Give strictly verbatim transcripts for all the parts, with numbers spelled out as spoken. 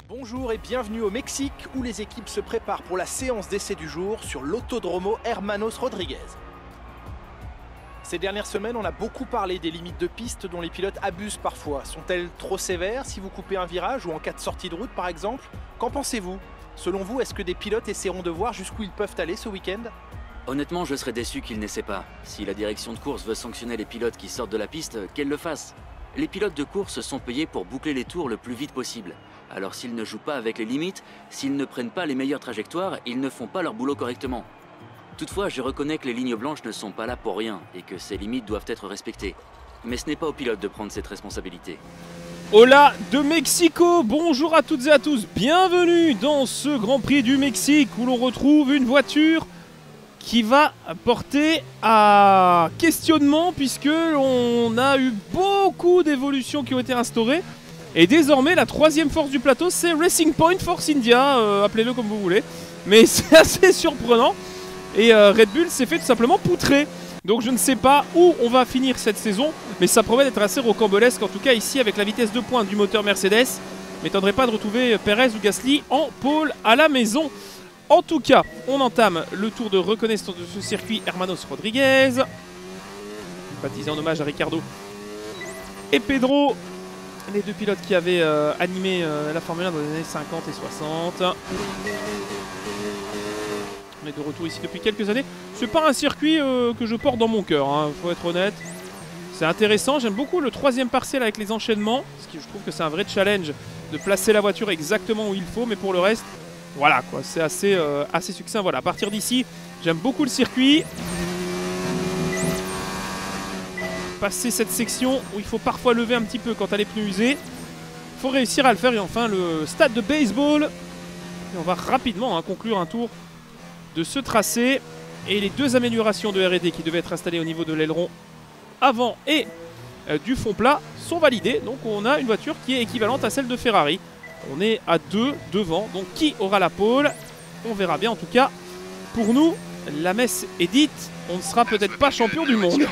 Bonjour et bienvenue au Mexique où les équipes se préparent pour la séance d'essai du jour sur l'Autódromo Hermanos Rodríguez. Ces dernières semaines, on a beaucoup parlé des limites de piste dont les pilotes abusent parfois. Sont-elles trop sévères si vous coupez un virage ou en cas de sortie de route par exemple? Qu'en pensez-vous? Selon vous, est-ce que des pilotes essaieront de voir jusqu'où ils peuvent aller ce week-end? Honnêtement, je serais déçu qu'ils n'essaient pas. Si la direction de course veut sanctionner les pilotes qui sortent de la piste, qu'elle le fasse. Les pilotes de course sont payés pour boucler les tours le plus vite possible. Alors s'ils ne jouent pas avec les limites, s'ils ne prennent pas les meilleures trajectoires, ils ne font pas leur boulot correctement. Toutefois, je reconnais que les lignes blanches ne sont pas là pour rien et que ces limites doivent être respectées. Mais ce n'est pas aux pilotes de prendre cette responsabilité. Hola de Mexico, bonjour à toutes et à tous, bienvenue dans ce Grand Prix du Mexique où l'on retrouve une voiture qui va porter à questionnement puisque on a eu beaucoup d'évolutions qui ont été instaurées. Et désormais, la troisième force du plateau, c'est Racing Point Force India, euh, appelez-le comme vous voulez. Mais c'est assez surprenant. Et euh, Red Bull s'est fait tout simplement poutrer. Donc je ne sais pas où on va finir cette saison, mais ça promet d'être assez rocambolesque, en tout cas ici avec la vitesse de pointe du moteur Mercedes. M'étonnerait pas de retrouver Perez ou Gasly en pôle à la maison. En tout cas, on entame le tour de reconnaissance de ce circuit Hermanos Rodríguez. Baptisé en hommage à Ricardo et Pedro. Les deux pilotes qui avaient euh, animé euh, la Formule un dans les années cinquante et soixante. On est de retour ici depuis quelques années. C'est pas un circuit euh, que je porte dans mon cœur, hein, faut être honnête. C'est intéressant, j'aime beaucoup le troisième partiel avec les enchaînements. Parce que je trouve que c'est un vrai challenge de placer la voiture exactement où il faut. Mais pour le reste, voilà quoi, c'est assez, euh, assez succinct. Voilà, à partir d'ici, j'aime beaucoup le circuit. Passer cette section où il faut parfois lever un petit peu quand elle est pneus usés. Il faut réussir à le faire. Et enfin le stade de baseball. Et on va rapidement hein, conclure un tour de ce tracé. Et les deux améliorations de R et D qui devaient être installées au niveau de l'aileron avant et euh, du fond plat sont validées. Donc on a une voiture qui est équivalente à celle de Ferrari. On est à deux devant. Donc qui aura la pole? On verra bien en tout cas. Pour nous, la messe est dite. On ne sera peut-être pas champion du monde.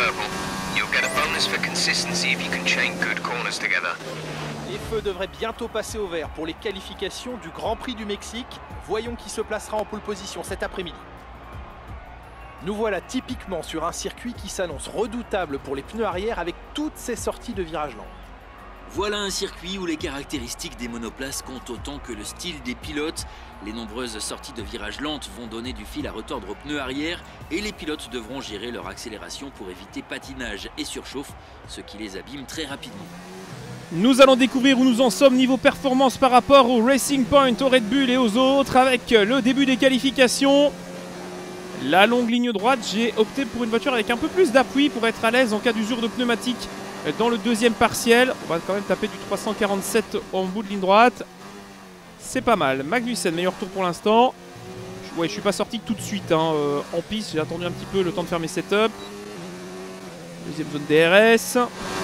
Les feux devraient bientôt passer au vert pour les qualifications du Grand Prix du Mexique. Voyons qui se placera en pole position cet après-midi. Nous voilà typiquement sur un circuit qui s'annonce redoutable pour les pneus arrière avec toutes ses sorties de virage lent. Voilà un circuit où les caractéristiques des monoplaces comptent autant que le style des pilotes. Les nombreuses sorties de virages lentes vont donner du fil à retordre aux pneus arrière et les pilotes devront gérer leur accélération pour éviter patinage et surchauffe, ce qui les abîme très rapidement. Nous allons découvrir où nous en sommes niveau performance par rapport au Racing Point, au Red Bull et aux autres avec le début des qualifications. La longue ligne droite, j'ai opté pour une voiture avec un peu plus d'appui pour être à l'aise en cas d'usure de pneumatique dans le deuxième partiel. On va quand même taper du trois cent quarante-sept en bout de ligne droite. C'est pas mal. Magnussen, meilleur tour pour l'instant. Ouais, je suis pas sorti tout de suite hein, euh, en piste. J'ai attendu un petit peu le temps de faire mes setups. Deuxième zone D R S.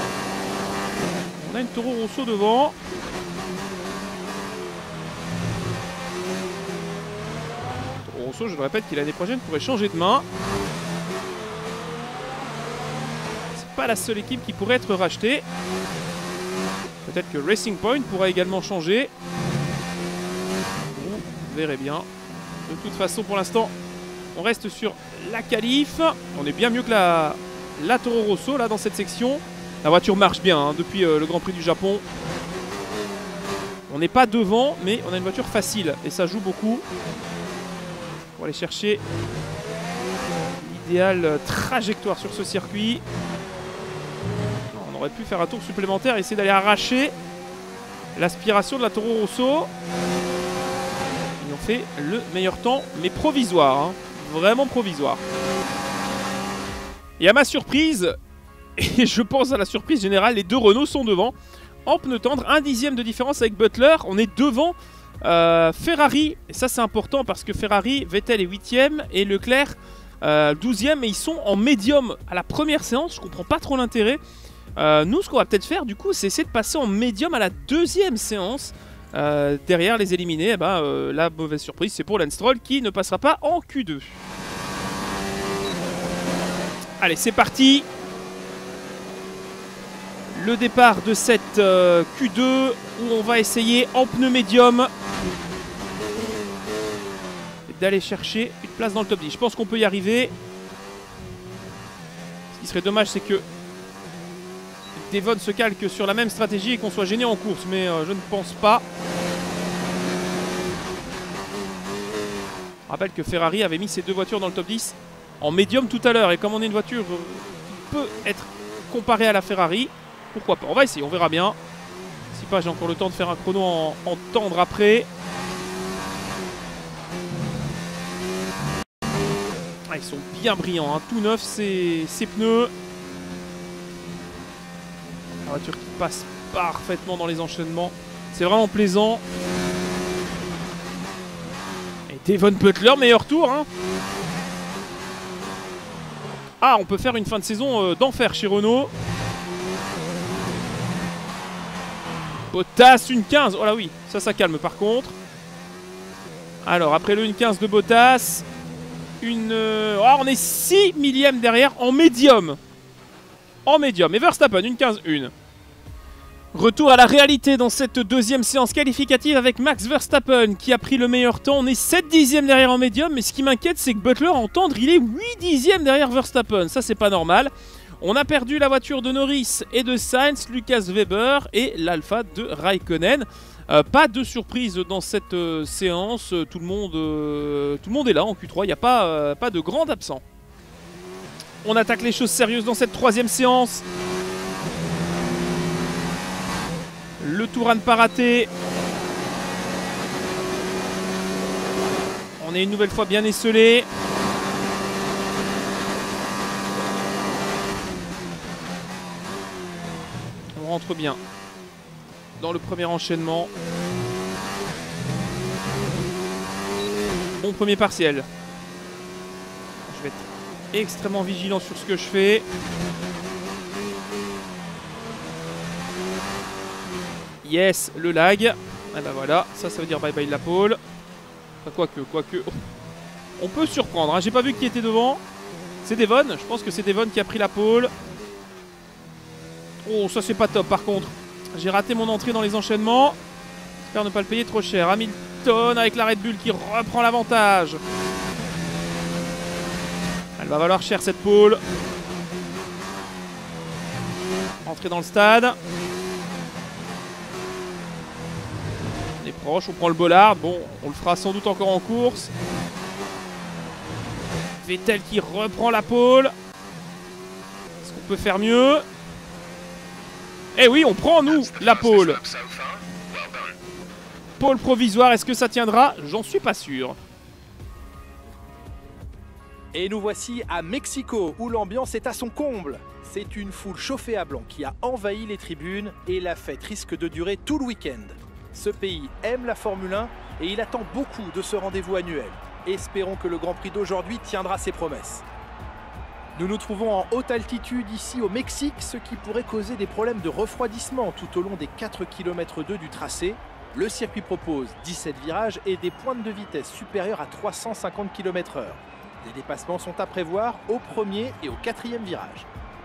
On a une Toro Rosso devant. Toro Rosso, je le répète, qui l'année prochaine pourrait changer de main. Pas la seule équipe qui pourrait être rachetée. Peut-être que Racing Point pourra également changer. Vous verrez bien. De toute façon, pour l'instant, on reste sur la qualif. On est bien mieux que la, la Toro Rosso là dans cette section. La voiture marche bien hein, depuis euh, le Grand Prix du Japon. On n'est pas devant, mais on a une voiture facile et ça joue beaucoup. On va aller chercher l'idéale trajectoire sur ce circuit. On aurait pu faire un tour supplémentaire et essayer d'aller arracher l'aspiration de la Toro Rosso. Ils ont fait le meilleur temps, mais provisoire. Hein. Vraiment provisoire. Et à ma surprise, et je pense à la surprise générale, les deux Renault sont devant. En pneu tendre, un dixième de différence avec Butler. On est devant euh, Ferrari. Et ça, c'est important parce que Ferrari, Vettel est huitième et Leclerc euh, douzième. Et ils sont en médium à la première séance. Je comprends pas trop l'intérêt. Euh, nous, ce qu'on va peut-être faire, du coup, c'est essayer de passer en médium à la deuxième séance. Euh, derrière les éliminés, eh ben, euh, la mauvaise surprise, c'est pour Lance Stroll qui ne passera pas en Q deux. Allez, c'est parti. le départ de cette euh, Q deux où on va essayer en pneu médium d'aller chercher une place dans le top dix. Je pense qu'on peut y arriver. Ce qui serait dommage, c'est que Devon se calque sur la même stratégie et qu'on soit gêné en course, mais euh, je ne pense pas. Je rappelle que Ferrari avait mis ses deux voitures dans le top dix en médium tout à l'heure, et comme on est une voiture euh, qui peut être comparée à la Ferrari, pourquoi pas, on va essayer, on verra bien. Si pas, j'ai encore le temps de faire un chrono en, en tendre après. Ah, ils sont bien brillants, hein. Tout neuf ces, ces pneus. La voiture qui passe parfaitement dans les enchaînements. C'est vraiment plaisant. Et Devon Butler, meilleur tour. Hein. Ah, on peut faire une fin de saison euh, d'enfer chez Renault. Bottas, une quinze. Oh là oui, ça, ça calme par contre. Alors, après le une quinze de Bottas... Une... Oh, on est six millièmes derrière en médium. En médium. Et Verstappen, une quinze un. Retour à la réalité dans cette deuxième séance qualificative avec Max Verstappen qui a pris le meilleur temps. On est sept dixièmes derrière en médium. Mais ce qui m'inquiète, c'est que Butler, en tendre, il est huit dixièmes derrière Verstappen. Ça, c'est pas normal. On a perdu la voiture de Norris et de Sainz, Lucas Weber et l'Alpha de Raikkonen. Euh, pas de surprise dans cette euh, séance, tout le, monde, euh, tout le monde est là en Q trois, il n'y a pas, euh, pas de grand absent. On attaque les choses sérieuses dans cette troisième séance. Le tour à ne pas rater. On est une nouvelle fois bien esselé. On rentre bien dans le premier enchaînement. Bon premier partiel. Je vais être extrêmement vigilant sur ce que je fais. Yes, le lag. Et ben voilà, ça, ça veut dire bye bye la pole. Enfin, quoique, quoique. On peut surprendre, hein. J'ai pas vu qui était devant. C'est Devon, je pense que c'est Devon qui a pris la pole. Oh, ça c'est pas top par contre. J'ai raté mon entrée dans les enchaînements. J'espère ne pas le payer trop cher. Hamilton avec la Red Bull qui reprend l'avantage. Elle va valoir cher cette pole. Entrée dans le stade. On est proche, on prend le bollard. Bon, on le fera sans doute encore en course. Vettel qui reprend la pole. Est-ce qu'on peut faire mieux ? Eh oui, on prend, nous, la pole. Pole provisoire, est-ce que ça tiendra? J'en suis pas sûr. Et nous voici à Mexico, où l'ambiance est à son comble. C'est une foule chauffée à blanc qui a envahi les tribunes et la fête risque de durer tout le week-end. Ce pays aime la Formule un et il attend beaucoup de ce rendez-vous annuel. Espérons que le Grand Prix d'aujourd'hui tiendra ses promesses. Nous nous trouvons en haute altitude ici au Mexique, ce qui pourrait causer des problèmes de refroidissement tout au long des quatre virgule deux kilomètres du tracé. Le circuit propose dix-sept virages et des pointes de vitesse supérieures à trois cent cinquante kilomètres heure. Des dépassements sont à prévoir au premier et au quatrième virage.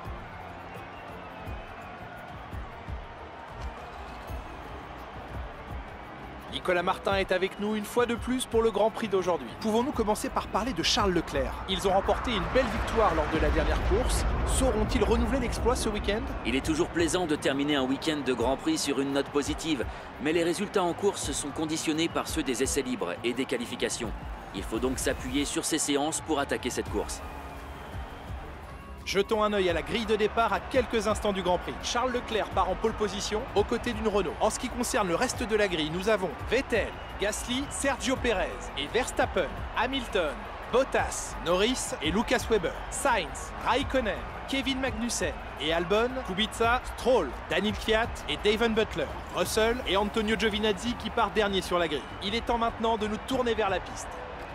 Nicolas Martin est avec nous une fois de plus pour le Grand Prix d'aujourd'hui. Pouvons-nous commencer par parler de Charles Leclerc? Ils ont remporté une belle victoire lors de la dernière course. Sauront-ils renouveler l'exploit ce week-end? Il est toujours plaisant de terminer un week-end de Grand Prix sur une note positive, mais les résultats en course sont conditionnés par ceux des essais libres et des qualifications. Il faut donc s'appuyer sur ces séances pour attaquer cette course. Jetons un œil à la grille de départ à quelques instants du Grand Prix. Charles Leclerc part en pole position aux côtés d'une Renault. En ce qui concerne le reste de la grille, nous avons Vettel, Gasly, Sergio Pérez et Verstappen, Hamilton, Bottas, Norris et Lucas Weber, Sainz, Raikkonen, Kevin Magnussen et Albon, Kubica, Stroll, Daniel Kvyat et Devon Butler, Russell et Antonio Giovinazzi qui part dernier sur la grille. Il est temps maintenant de nous tourner vers la piste.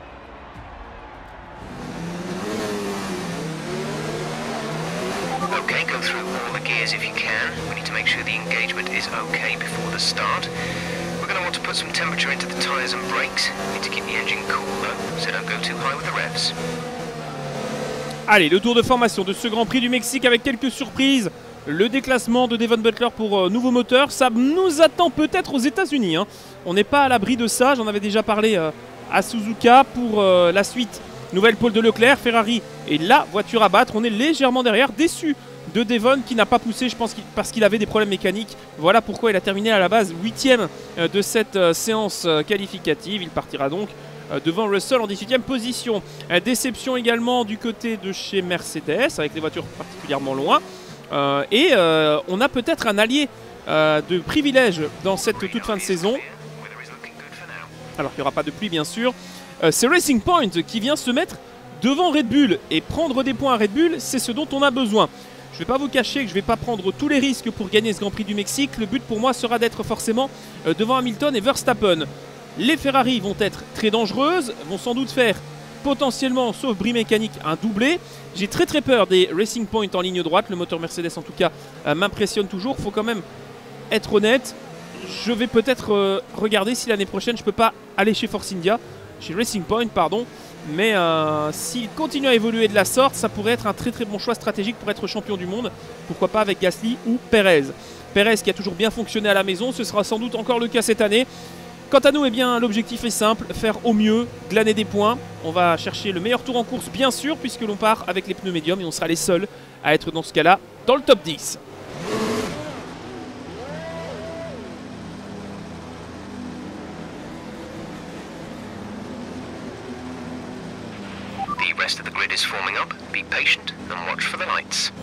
Okay, go through all the gears if you can. We need to make sure the engagement is okay before the start. We're going to want to put some temperature into the tyres and brakes. We need to keep the engine cool though, so don't go too high with the revs. Allez, le tour de formation de ce Grand Prix du Mexique avec quelques surprises. le déclassement de Devon Butler pour euh, nouveau moteur. Ça nous attend peut-être aux États-Unis, hein. On n'est pas à l'abri de ça. J'en avais déjà parlé euh, à Suzuka pour euh, la suite. Nouvelle pole de Leclerc, Ferrari est la voiture à battre. On est légèrement derrière, déçu de Devon qui n'a pas poussé, je pense, qu'il, parce qu'il avait des problèmes mécaniques. Voilà pourquoi il a terminé à la base huitième euh, de cette euh, séance euh, qualificative. Il partira donc euh, devant Russell en dix-huitième position. Euh, déception également du côté de chez Mercedes, avec les voitures particulièrement loin. Euh, et euh, on a peut-être un allié euh, de privilège dans cette toute fin de saison. Alors qu'il n'y aura pas de pluie, bien sûr. Euh, c'est Racing Point qui vient se mettre devant Red Bull. Et prendre des points à Red Bull, c'est ce dont on a besoin. Je ne vais pas vous cacher que je ne vais pas prendre tous les risques pour gagner ce Grand Prix du Mexique. Le but pour moi sera d'être forcément euh, devant Hamilton et Verstappen. Les Ferrari vont être très dangereuses, vont sans doute faire potentiellement, sauf bris mécanique, un doublé. J'ai très très peur des Racing Point en ligne droite. Le moteur Mercedes en tout cas euh, m'impressionne toujours. Il faut quand même être honnête. Je vais peut-être euh, regarder si l'année prochaine je ne peux pas aller chez Force India, chez Racing Point pardon. Mais euh, s'il continue à évoluer de la sorte, ça pourrait être un très très bon choix stratégique pour être champion du monde. Pourquoi pas avec Gasly ou Perez. Perez qui a toujours bien fonctionné à la maison, ce sera sans doute encore le cas cette année. Quant à nous, eh bien, l'objectif est simple, faire au mieux, glaner des points. On va chercher le meilleur tour en course bien sûr, puisque l'on part avec les pneus médiums et on sera les seuls à être dans ce cas-là dans le top dix. The rest of the grid is forming up. Be patient and watch for the lights.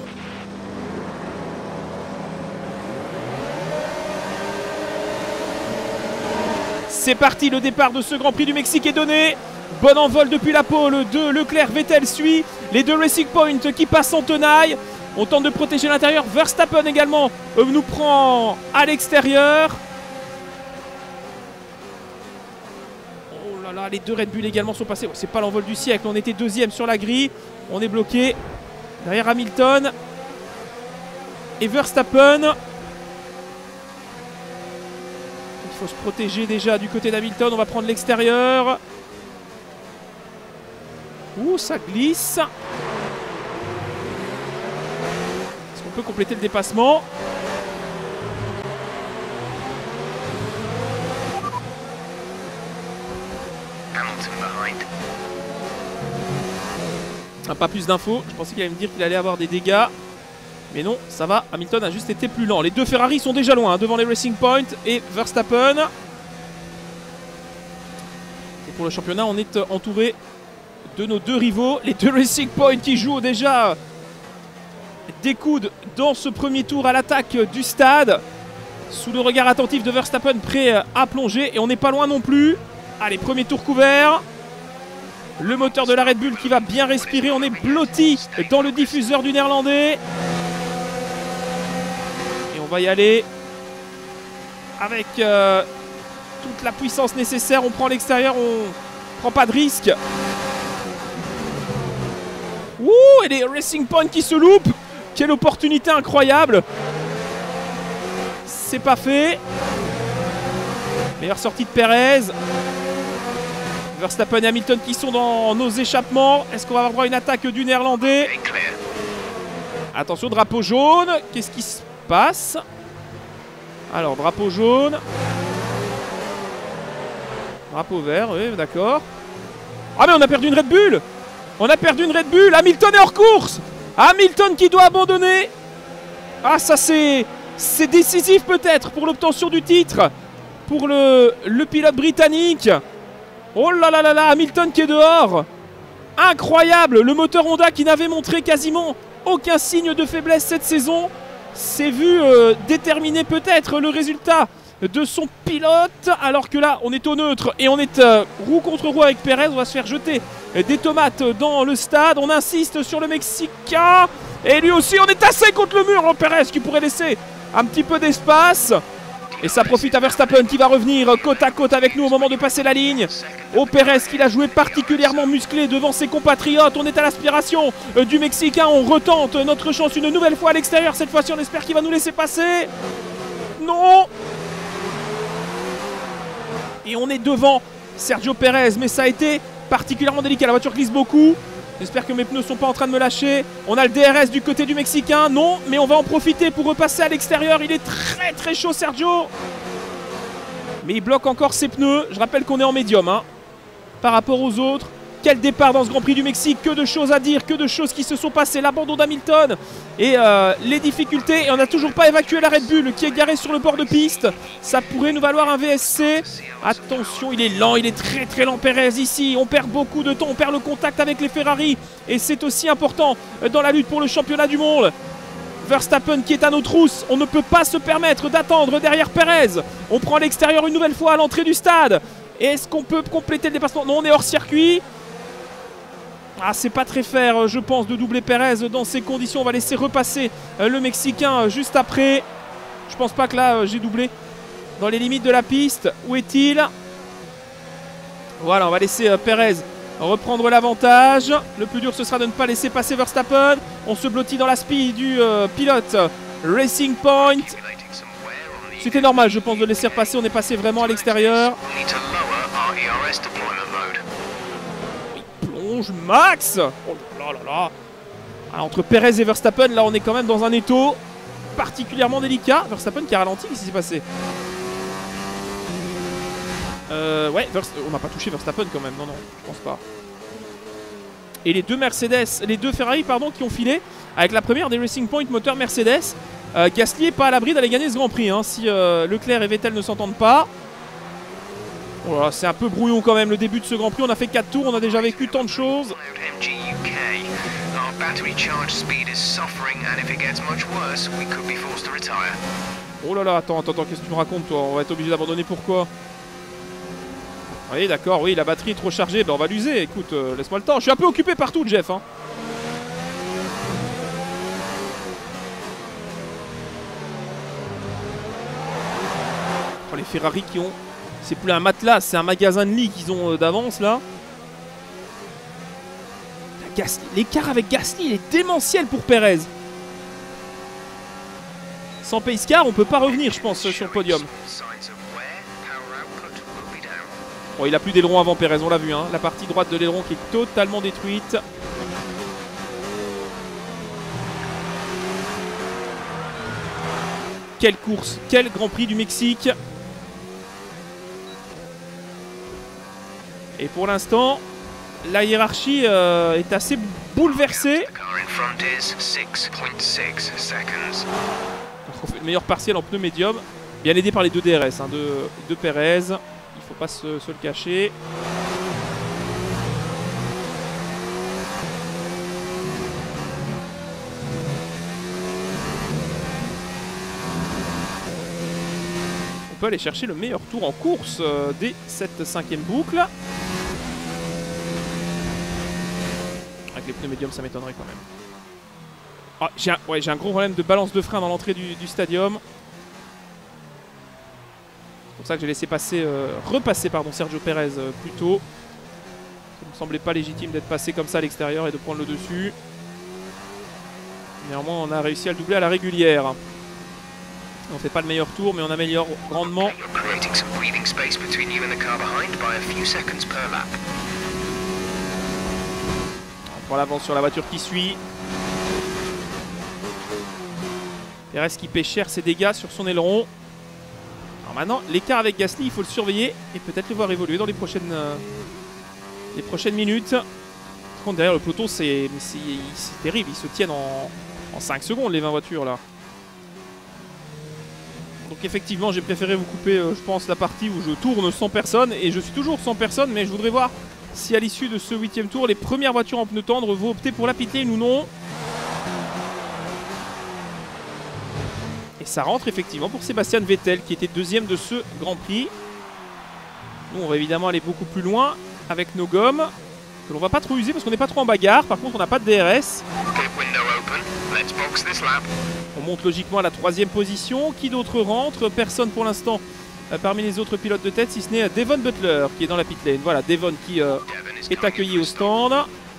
C'est parti, le départ de ce Grand Prix du Mexique est donné. Bon envol depuis la pole de Leclerc, Vettel suit. Les deux Racing Point qui passent en tenaille. On tente de protéger l'intérieur. Verstappen également euh, nous prend à l'extérieur. Oh là là, les deux Red Bull également sont passés. Oh, c'est pas l'envol du siècle, on était deuxième sur la grille. On est bloqué derrière Hamilton et Verstappen. Il faut se protéger déjà du côté d'Hamilton. On va prendre l'extérieur. Ouh, ça glisse. Est-ce qu'on peut compléter le dépassement? Ah, pas plus d'infos. Je pensais qu'il allait me dire qu'il allait avoir des dégâts. Mais non, ça va. Hamilton a juste été plus lent. Les deux Ferrari sont déjà loin, hein, devant les Racing Point et Verstappen. Et pour le championnat, on est entouré de nos deux rivaux. Les deux Racing Point qui jouent déjà des coudes dans ce premier tour à l'attaque du stade. Sous le regard attentif de Verstappen, prêt à plonger. Et on n'est pas loin non plus. Allez, premier tour couvert. Le moteur de la Red Bull qui va bien respirer. On est blotti dans le diffuseur du néerlandais. On va y aller avec euh, toute la puissance nécessaire. On prend l'extérieur, on prend pas de risque. Ouh, et les Racing Point qui se loupent. Quelle opportunité incroyable. C'est pas fait. Meilleure sortie de Perez. Verstappen et Hamilton qui sont dans nos échappements. Est-ce qu'on va avoir une attaque du néerlandais? Attention, drapeau jaune. Qu'est-ce qui se passe? Alors, drapeau jaune. Drapeau vert, oui, d'accord. Ah mais on a perdu une Red Bull. On a perdu une Red Bull. Hamilton est hors course. Hamilton qui doit abandonner. Ah, ça c'est c'est décisif peut-être pour l'obtention du titre. Pour le, le pilote britannique. Oh là là là là, Hamilton qui est dehors. Incroyable. Le moteur Honda qui n'avait montré quasiment aucun signe de faiblesse cette saison s'est vu euh, déterminer peut-être le résultat de son pilote, alors que là on est au neutre et on est euh, roue contre roue avec Perez. On va se faire jeter des tomates dans le stade. On insiste sur le Mexicain et lui aussi on est tassé contre le mur. Oh, Perez qui pourrait laisser un petit peu d'espace. Et ça profite à Verstappen qui va revenir côte à côte avec nous au moment de passer la ligne. Au Perez qui l'a joué particulièrement musclé devant ses compatriotes. On est à l'aspiration du Mexicain. On retente notre chance une nouvelle fois à l'extérieur. Cette fois-ci on espère qu'il va nous laisser passer. Non. Et on est devant Sergio Perez. Mais ça a été particulièrement délicat. La voiture glisse beaucoup. J'espère que mes pneus sont pas en train de me lâcher. On a le D R S du côté du Mexicain. Non, mais on va en profiter pour repasser à l'extérieur. Il est très très chaud, Sergio. Mais il bloque encore ses pneus. Je rappelle qu'on est en médium hein, par rapport aux autres. Quel départ dans ce Grand Prix du Mexique. Que de choses à dire, que de choses qui se sont passées. L'abandon d'Hamilton et euh, les difficultés. Et on n'a toujours pas évacué la Red Bull qui est garée sur le bord de piste. Ça pourrait nous valoir un V S C. Attention, il est lent, il est très très lent Perez ici. On perd beaucoup de temps, on perd le contact avec les Ferrari. Et c'est aussi important dans la lutte pour le championnat du monde. Verstappen qui est à nos trousses. On ne peut pas se permettre d'attendre derrière Perez. On prend l'extérieur une nouvelle fois à l'entrée du stade. Est-ce qu'on peut compléter le dépassement? Non, on est hors circuit. Ah, c'est pas très fair, je pense, de doubler Perez dans ces conditions. On va laisser repasser le Mexicain juste après. Je pense pas que là, j'ai doublé dans les limites de la piste. Où est-il? Voilà, on va laisser Perez reprendre l'avantage. Le plus dur, ce sera de ne pas laisser passer Verstappen. On se blottit dans la spie du euh, pilote Racing Point. C'était normal, je pense, de laisser repasser. On est passé vraiment à l'extérieur. Plonge Max. Oh là là là. Ah, entre Perez et Verstappen, là, on est quand même dans un étau particulièrement délicat. Verstappen qui a ralenti, qu'est-ce qui s'est passé? Euh, ouais, Verst on n'a pas touché Verstappen quand même, non, non, je pense pas. Et les deux Mercedes, les deux Ferrari, pardon, qui ont filé avec la première des Racing Point moteur Mercedes. Euh, Gasly n'est pas à l'abri d'aller gagner ce Grand Prix, hein, si euh, Leclerc et Vettel ne s'entendent pas. Oh là, c'est un peu brouillon quand même le début de ce Grand Prix. On a fait quatre tours, on a déjà vécu tant de choses. Oh là là, attends, attends, attends, qu'est-ce que tu me racontes toi? On va être obligé d'abandonner, pourquoi? Oui, d'accord, oui, la batterie est trop chargée, ben on va l'user. Écoute, euh, laisse-moi le temps. Je suis un peu occupé partout, Jeff. Hein. Oh, les Ferrari qui ont... C'est plus un matelas, c'est un magasin de lit qu'ils ont euh, d'avance, là. L'écart avec Gasly, il est démentiel pour Perez. Sans pace car, on peut pas revenir, je pense, sur le podium. Bon, il a plus d'aileron avant Perez, on l'a vu, hein. La partie droite de l'aileron qui est totalement détruite. Quelle course, quel Grand Prix du Mexique. Et pour l'instant, la hiérarchie euh, est assez bouleversée. On fait le meilleur partiel en pneu médium. Bien aidé par les deux D R S hein, de, de Perez. Il faut pas se, se le cacher. On peut aller chercher le meilleur tour en course euh, dès cette cinquième boucle. Avec les pneus médiums, ça m'étonnerait quand même. Ah, j'ai un, ouais, j'ai un gros problème de balance de frein dans l'entrée du, du stadium. C'est pour ça que j'ai laissé passer, euh, repasser pardon, Sergio Perez euh, plus tôt. Ça ne me semblait pas légitime d'être passé comme ça à l'extérieur et de prendre le dessus. Néanmoins, on a réussi à le doubler à la régulière. On ne fait pas le meilleur tour, mais on améliore grandement. On prend l'avance sur la voiture qui suit. Perez qui paie cher ses dégâts sur son aileron. Alors maintenant, l'écart avec Gasly, il faut le surveiller et peut-être le voir évoluer dans les prochaines, euh, les prochaines minutes. Par contre, derrière le peloton, c'est terrible. Ils se tiennent en, en cinq secondes, les vingt voitures là. Donc effectivement, j'ai préféré vous couper, euh, je pense, la partie où je tourne sans personne. Et je suis toujours sans personne, mais je voudrais voir si à l'issue de ce huitième tour, les premières voitures en pneus tendres vont opter pour la pit lane ou non. Et ça rentre effectivement pour Sébastien Vettel qui était deuxième de ce Grand Prix. Nous, on va évidemment aller beaucoup plus loin avec nos gommes que l'on va pas trop user parce qu'on n'est pas trop en bagarre. Par contre, on n'a pas de D R S. On monte logiquement à la troisième position. Qui d'autre rentre? Personne pour l'instant euh, parmi les autres pilotes de tête, si ce n'est Devon Butler qui est dans la pit lane. Voilà, Devon qui euh, est accueilli au stand.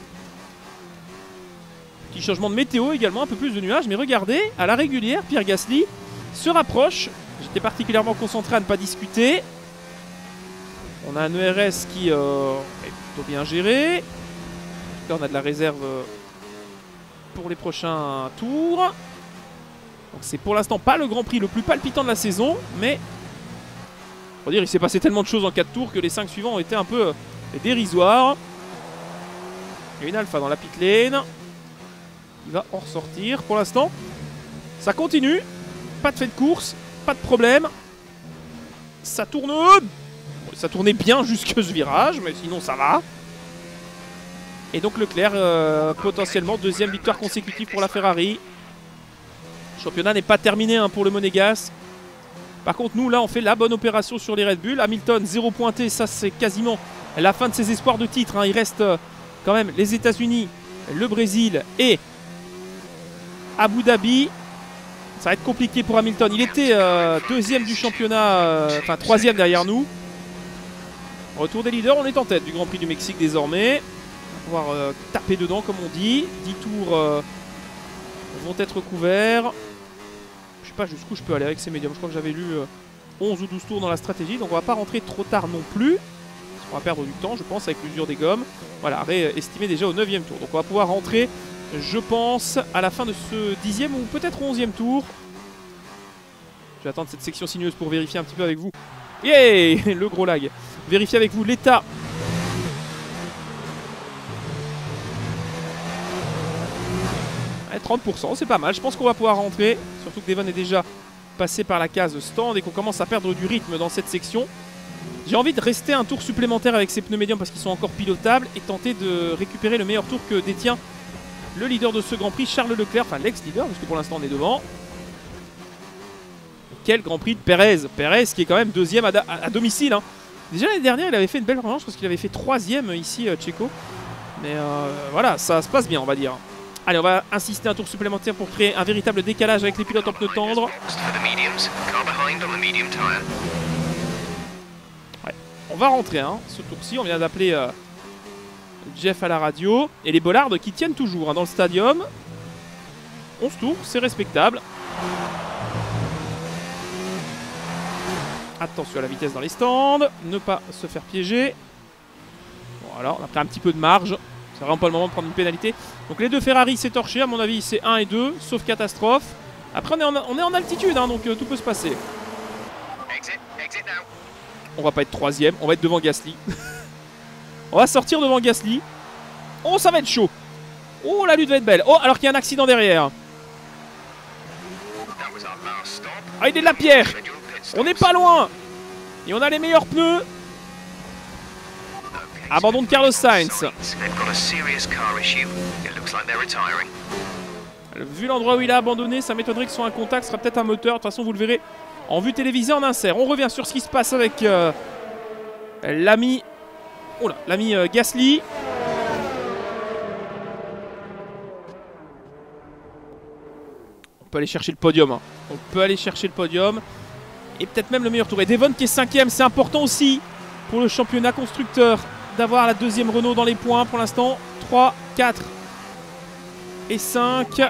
Petit changement de météo également, un peu plus de nuages. Mais regardez, à la régulière, Pierre Gasly se rapproche. J'étais particulièrement concentré à ne pas discuter. On a un E R S qui euh, est plutôt bien géré. cas, on a de la réserve euh, pour les prochains tours. Donc c'est pour l'instant pas le Grand Prix le plus palpitant de la saison, mais faut dire, il s'est passé tellement de choses en quatre tours que les cinq suivants ont été un peu euh, dérisoires. Il y a une Alpha dans la pit lane. Il va en ressortir pour l'instant. Ça continue. Pas de fait de course. Pas de problème. Ça tourne. Bon, ça tournait bien jusque ce virage, mais sinon ça va. Et donc Leclerc, euh, potentiellement deuxième victoire consécutive pour la Ferrari. Le championnat n'est pas terminé hein, pour le Monégasque. Par contre, nous, là, on fait la bonne opération sur les Red Bull. Hamilton, zéro pointé. Ça, c'est quasiment la fin de ses espoirs de titre. Hein. Il reste euh, quand même les États-Unis, le Brésil et Abu Dhabi. Ça va être compliqué pour Hamilton. Il était euh, deuxième du championnat, euh, enfin troisième derrière nous. Retour des leaders, on est en tête du Grand Prix du Mexique désormais. On va pouvoir euh, taper dedans comme on dit. dix tours euh, vont être couverts. Je sais pas jusqu'où je peux aller avec ces médiums. Je crois que j'avais lu euh, onze ou douze tours dans la stratégie. Donc on va pas rentrer trop tard non plus. On va perdre du temps je pense avec l'usure des gommes. Voilà, réestimé déjà au neuvième tour. Donc on va pouvoir rentrer, je pense, à la fin de ce dixième ou peut-être onzième tour. Je vais attendre cette section sinueuse pour vérifier un petit peu avec vous. Yeah, le gros lag. Vérifier avec vous l'état. trente pour cent, c'est pas mal. Je pense qu'on va pouvoir rentrer. Surtout que Devon est déjà passé par la case stand et qu'on commence à perdre du rythme dans cette section. J'ai envie de rester un tour supplémentaire avec ces pneus médiums parce qu'ils sont encore pilotables et tenter de récupérer le meilleur tour que détient le leader de ce Grand Prix, Charles Leclerc, enfin l'ex-leader, parce que pour l'instant on est devant. Quel Grand Prix de Pérez. Pérez qui est quand même deuxième à, à, à domicile. Hein. Déjà l'année dernière il avait fait une belle revanche parce qu'il avait fait troisième ici, euh, Checo. Mais euh, voilà, ça se passe bien on va dire. Allez, on va insister un tour supplémentaire pour créer un véritable décalage avec les pilotes en pneus tendres. Ouais. On va rentrer hein, ce tour-ci, on vient d'appeler euh, Jeff à la radio. Et les bollards qui tiennent toujours hein, dans le stadium. onze tours, c'est respectable. Attention à la vitesse dans les stands, ne pas se faire piéger. Voilà, on a pris un petit peu de marge. C'est vraiment pas le moment de prendre une pénalité. Donc les deux Ferrari c'est torché, à mon avis c'est un et deux, sauf catastrophe. Après on est en, on est en altitude, hein, donc euh, tout peut se passer. On va pas être troisième, on va être devant Gasly. On va sortir devant Gasly. Oh ça va être chaud. Oh la lutte va être belle. Oh alors qu'il y a un accident derrière. Ah il est de la pierre. On n'est pas loin. Et on a les meilleurs pneus. Abandon de Carlos Sainz. Vu l'endroit où il a abandonné, ça m'étonnerait que ce soit un contact, ce sera peut-être un moteur. De toute façon, vous le verrez en vue télévisée en insert. On revient sur ce qui se passe avec euh, l'ami oh là, l'ami euh, Gasly. On peut aller chercher le podium. Hein. On peut aller chercher le podium. Et peut-être même le meilleur tour. Et Devon qui est cinquième, c'est important aussi pour le championnat constructeur d'avoir la deuxième Renault dans les points pour l'instant. trois, quatre et cinq.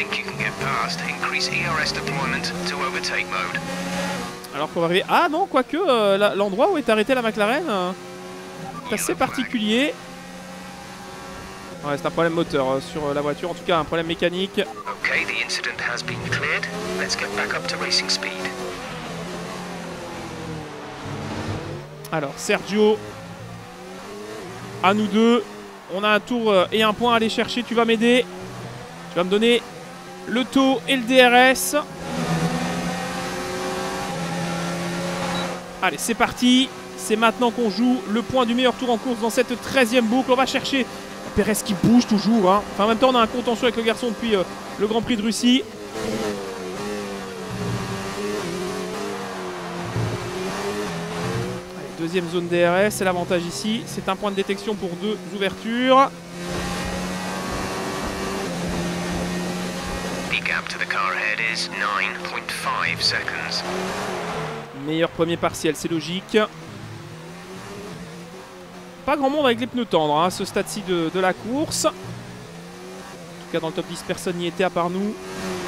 Alors qu'on va arriver... Ah non, quoique euh, l'endroit où est arrêtée la McLaren, euh, c'est assez particulier. Ouais, c'est un problème moteur euh, sur euh, la voiture, en tout cas un problème mécanique. Okay, the incident has been cleared. Let's get back up to racing speed. Alors Sergio, à nous deux, on a un tour et un point à aller chercher. Tu vas m'aider, tu vas me donner le taux et le D R S. Allez c'est parti, c'est maintenant qu'on joue le point du meilleur tour en course dans cette treizième boucle. On va chercher Pérez qui bouge toujours hein. Enfin en même temps on a un contentieux avec le garçon depuis euh, le Grand Prix de Russie. Deuxième zone D R S, c'est l'avantage ici. C'est un point de détection pour deux ouvertures. Meilleur premier partiel, c'est logique. Pas grand monde avec les pneus tendres hein, à ce stade-ci de, de la course. En tout cas dans le top dix, personne n'y était à part nous.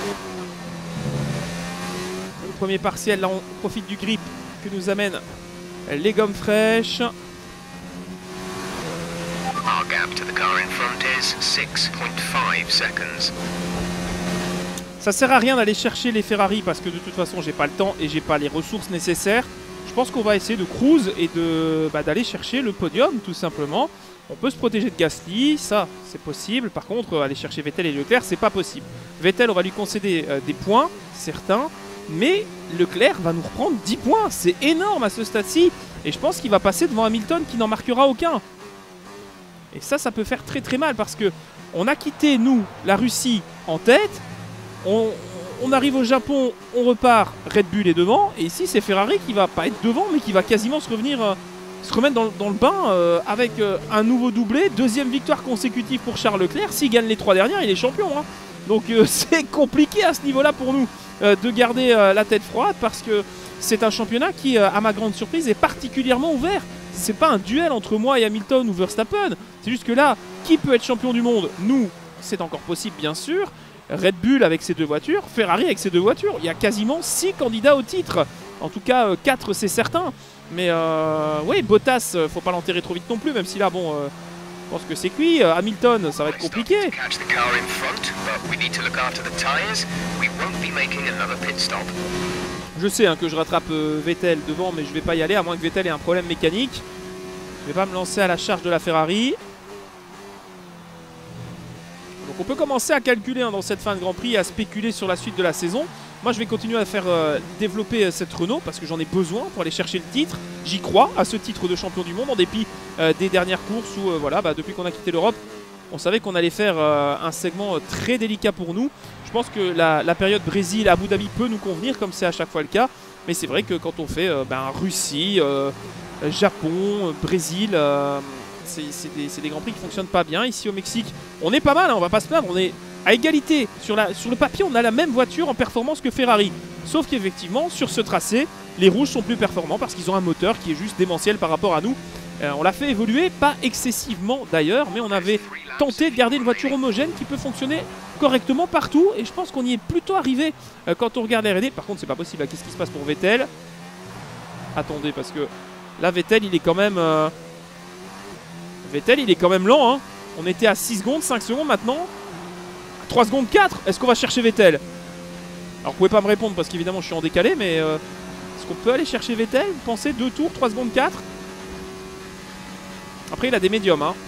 Le premier partiel, là on profite du grip que nous amène les gommes fraîches. to the car in front is six point five seconds. Ça sert à rien d'aller chercher les Ferrari parce que de toute façon j'ai pas le temps et j'ai pas les ressources nécessaires. Je pense qu'on va essayer de cruise et de bah, d'aller chercher le podium tout simplement. On peut se protéger de Gasly, ça c'est possible. Par contre aller chercher Vettel et Leclerc c'est pas possible. Vettel on va lui concéder euh, des points, certains. Mais Leclerc va nous reprendre dix points. C'est énorme à ce stade-ci. Et je pense qu'il va passer devant Hamilton qui n'en marquera aucun. Et ça, ça peut faire très très mal parce que on a quitté nous la Russie en tête. On, on arrive au Japon, on repart, Red Bull est devant. Et ici, c'est Ferrari qui va pas être devant, mais qui va quasiment se revenir, euh, se remettre dans, dans le bain euh, avec euh, un nouveau doublé. Deuxième victoire consécutive pour Charles Leclerc. S'il gagne les trois dernières, il est champion. Hein. Donc euh, c'est compliqué à ce niveau-là pour nous euh, de garder euh, la tête froide parce que c'est un championnat qui, euh, à ma grande surprise, est particulièrement ouvert. C'est pas un duel entre moi et Hamilton ou Verstappen. C'est juste que là, qui peut être champion du monde? Nous, c'est encore possible, bien sûr. Red Bull avec ses deux voitures, Ferrari avec ses deux voitures. Il y a quasiment six candidats au titre. En tout cas, euh, quatre, c'est certain. Mais euh, oui, Bottas, euh, faut pas l'enterrer trop vite non plus, même si là, bon, euh, je pense que c'est cuit. Euh, Hamilton, ça va être compliqué. Je sais hein, que je rattrape euh, Vettel devant, mais je vais pas y aller, à moins que Vettel ait un problème mécanique. Je vais pas me lancer à la charge de la Ferrari. Donc on peut commencer à calculer hein, dans cette fin de Grand Prix, à spéculer sur la suite de la saison. Moi je vais continuer à faire euh, développer euh, cette Renault parce que j'en ai besoin pour aller chercher le titre. J'y crois à ce titre de champion du monde en dépit euh, des dernières courses où euh, voilà, bah, depuis qu'on a quitté l'Europe, on savait qu'on allait faire euh, un segment euh, très délicat pour nous. Je pense que la, la période Brésil, Abu Dhabi peut nous convenir comme c'est à chaque fois le cas. Mais c'est vrai que quand on fait euh, ben, Russie, euh, Japon, euh, Brésil, euh, c'est des, des grands prix qui ne fonctionnent pas bien. Ici au Mexique, on est pas mal, hein, on va pas se plaindre. On est à égalité. Sur, la, sur le papier, on a la même voiture en performance que Ferrari. Sauf qu'effectivement, sur ce tracé, les rouges sont plus performants parce qu'ils ont un moteur qui est juste démentiel par rapport à nous. Euh, on l'a fait évoluer, pas excessivement d'ailleurs, mais on avait tenté de garder une voiture homogène qui peut fonctionner correctement partout. Et je pense qu'on y est plutôt arrivé euh, quand on regarde la R et D. Par contre, c'est pas possible. Qu'est-ce qui se passe pour Vettel? Attendez, parce que là, Vettel, il est quand même... Euh... Vettel, il est quand même lent. Hein. On était à six secondes, cinq secondes maintenant. trois secondes quatre. Est-ce qu'on va chercher Vettel? Alors, vous pouvez pas me répondre parce qu'évidemment, je suis en décalé, mais euh, est-ce qu'on peut aller chercher Vettel? Vous pensez deux tours, trois secondes quatre? Après, il a des médiums. Hein.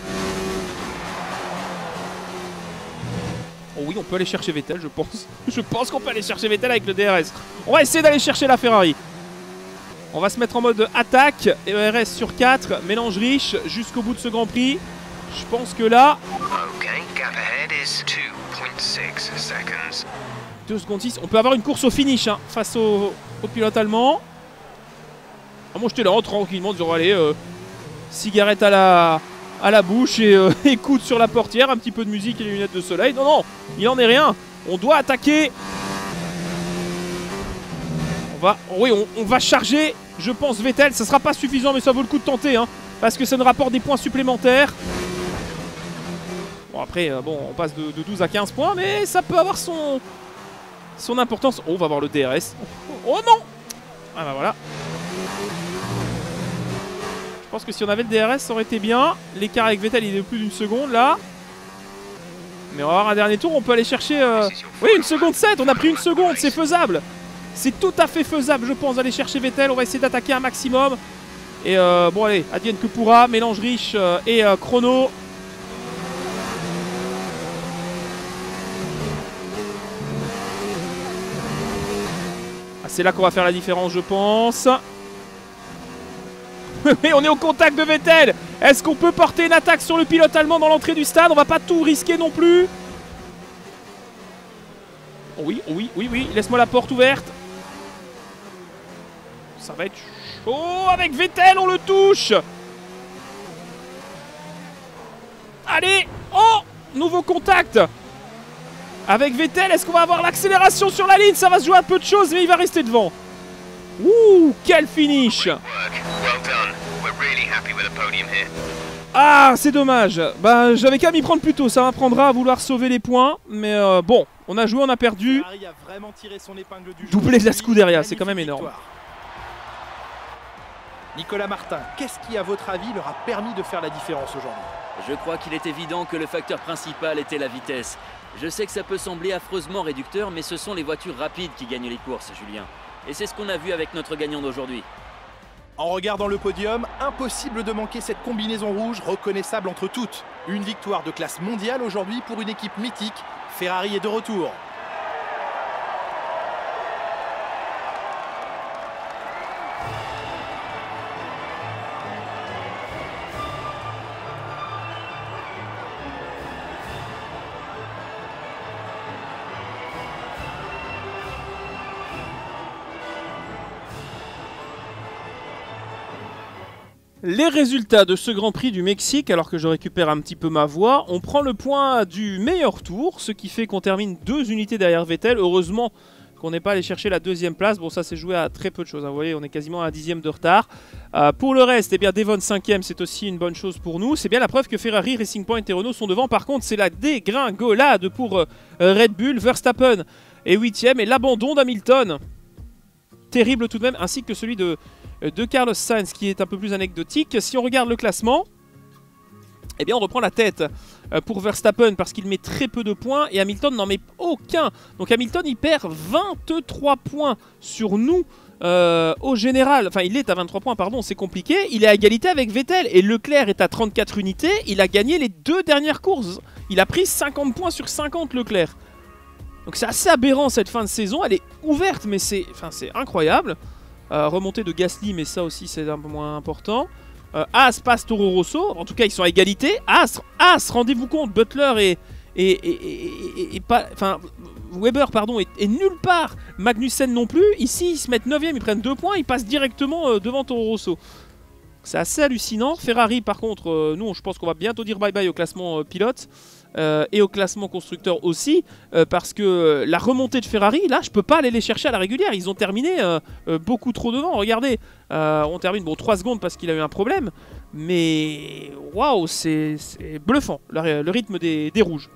Oh oui, on peut aller chercher Vettel, je pense. Je pense qu'on peut aller chercher Vettel avec le D R S. On va essayer d'aller chercher la Ferrari. On va se mettre en mode attaque. E R S sur quatre, mélange riche jusqu'au bout de ce Grand Prix. Je pense que là... Okay, gap ahead is two point six seconds. deux secondes six. On peut avoir une course au finish hein, face au, au pilote allemand. Ah, moi, j'étais là, tranquillement, disant, allez... Euh, cigarette à la, à la bouche et euh, écoute sur la portière, un petit peu de musique et les lunettes de soleil. Non, non, il en est rien. On doit attaquer. On va, oui, on, on va charger, je pense, Vettel. Ça sera pas suffisant, mais ça vaut le coup de tenter, hein, parce que ça nous rapporte des points supplémentaires. Bon, après, euh, bon, on passe de, de douze à quinze points, mais ça peut avoir son, son importance. Oh, on va voir le D R S. Oh non. Ah bah voilà. Je pense que si on avait le D R S, ça aurait été bien. L'écart avec Vettel, il est de plus d'une seconde là. Mais on va avoir un dernier tour. On peut aller chercher... Euh... Oui, une seconde sept. On a pris une seconde. C'est faisable. C'est tout à fait faisable, je pense, d'aller chercher Vettel. On va essayer d'attaquer un maximum. Et euh, bon, allez, advienne que pourra. Mélange riche euh, et euh, chrono. Ah, c'est là qu'on va faire la différence, je pense. Mais on est au contact de Vettel. Est-ce qu'on peut porter une attaque sur le pilote allemand dans l'entrée du stade? On va pas tout risquer non plus. Oh oui, oh oui, oui, oui. Laisse-moi la porte ouverte. Ça va être chaud avec Vettel. On le touche. Allez. Oh, nouveau contact avec Vettel. Est-ce qu'on va avoir l'accélération sur la ligne? Ça va se jouer à peu de choses, mais il va rester devant. Ouh, quel finish! Ah, c'est dommage. Bah, j'avais qu'à m'y prendre plus tôt. Ça m'apprendra à vouloir sauver les points. Mais euh, bon, on a joué, on a perdu. Doublé de la Scuderia, c'est quand même énorme. Nicolas Martin, qu'est-ce qui, à votre avis, leur a permis de faire la différence aujourd'hui? Je crois qu'il est évident que le facteur principal était la vitesse. Je sais que ça peut sembler affreusement réducteur, mais ce sont les voitures rapides qui gagnent les courses, Julien. Et c'est ce qu'on a vu avec notre gagnant d'aujourd'hui. En regardant le podium, impossible de manquer cette combinaison rouge reconnaissable entre toutes. Une victoire de classe mondiale aujourd'hui pour une équipe mythique. Ferrari est de retour. Les résultats de ce Grand Prix du Mexique, alors que je récupère un petit peu ma voix, on prend le point du meilleur tour, ce qui fait qu'on termine deux unités derrière Vettel. Heureusement qu'on n'est pas allé chercher la deuxième place. Bon, ça s'est joué à très peu de choses, hein. Vous voyez, on est quasiment à un dixième de retard. Euh, pour le reste, eh bien, Devon cinquième, c'est aussi une bonne chose pour nous. C'est bien la preuve que Ferrari, Racing Point et Renault sont devant. Par contre, c'est la dégringolade pour euh, Red Bull. Verstappen est huitième et l'abandon d'Hamilton, terrible tout de même, ainsi que celui de... de Carlos Sainz, qui est un peu plus anecdotique. Si on regarde le classement, eh bien on reprend la tête pour Verstappen parce qu'il met très peu de points et Hamilton n'en met aucun. Donc Hamilton il perd vingt-trois points sur nous euh, au général. Enfin il est à vingt-trois points, pardon, c'est compliqué. Il est à égalité avec Vettel et Leclerc est à trente-quatre unités. Il a gagné les deux dernières courses. Il a pris cinquante points sur cinquante, Leclerc. Donc c'est assez aberrant cette fin de saison. Elle est ouverte mais c'est enfin, c'est incroyable. Euh, remontée de Gasly, mais ça aussi c'est un peu moins important. Euh, As passe Toro Rosso, en tout cas ils sont à égalité. As, As rendez-vous compte, Butler et, et, et, et, et pas, enfin Weber pardon, est, est nulle part. Magnussen non plus. Ici ils se mettent neuvième, ils prennent deux points, ils passent directement euh, devant Toro Rosso. C'est assez hallucinant. Ferrari par contre, euh, nous je pense qu'on va bientôt dire bye bye au classement euh, pilote. Euh, et au classement constructeur aussi, euh, parce que euh, la remontée de Ferrari, là je peux pas aller les chercher à la régulière, ils ont terminé euh, euh, beaucoup trop devant. Regardez, euh, on termine bon trois secondes parce qu'il a eu un problème, mais waouh, c'est bluffant le, le rythme des, des rouges.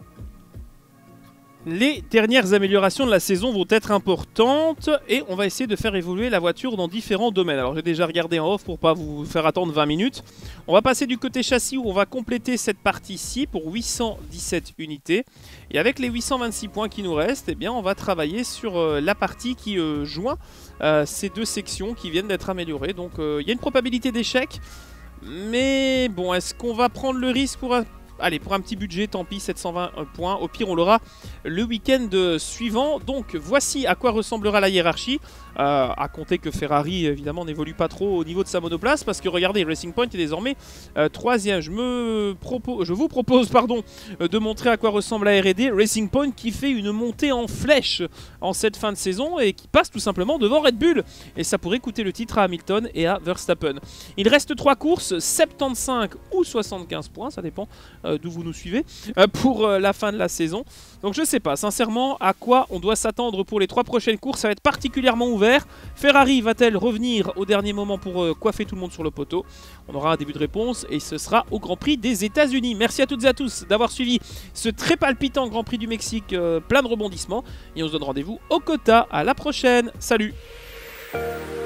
Les dernières améliorations de la saison vont être importantes et on va essayer de faire évoluer la voiture dans différents domaines. Alors j'ai déjà regardé en off pour pas vous faire attendre vingt minutes. On va passer du côté châssis où on va compléter cette partie-ci pour huit cent dix-sept unités. Et avec les huit cent vingt-six points qui nous restent, eh bien on va travailler sur euh, la partie qui euh, joint euh, ces deux sections qui viennent d'être améliorées. Donc il euh, y a une probabilité d'échec. Mais bon, est-ce qu'on va prendre le risque pour un... Allez, pour un petit budget, tant pis, sept cent vingt points. Au pire, on l'aura le week-end suivant. Donc, voici à quoi ressemblera la hiérarchie. Euh, à compter que Ferrari, évidemment, n'évolue pas trop au niveau de sa monoplace. Parce que, regardez, Racing Point est désormais euh, troisième. Je, me propose, je vous propose pardon, euh, de montrer à quoi ressemble la R et D. Racing Point qui fait une montée en flèche en cette fin de saison et qui passe tout simplement devant Red Bull. Et ça pourrait coûter le titre à Hamilton et à Verstappen. Il reste trois courses, soixante-quinze ou soixante-quinze points, ça dépend euh, d'où vous nous suivez, euh, pour euh, la fin de la saison. Donc je sais pas, sincèrement, à quoi on doit s'attendre pour les trois prochaines courses. Ça va être particulièrement ouvert. Ferrari va-t-elle revenir au dernier moment pour euh, coiffer tout le monde sur le poteau? On aura un début de réponse et ce sera au Grand Prix des États-Unis. Merci à toutes et à tous d'avoir suivi ce très palpitant Grand Prix du Mexique, euh, plein de rebondissements. Et on se donne rendez-vous au quota. À la prochaine. Salut!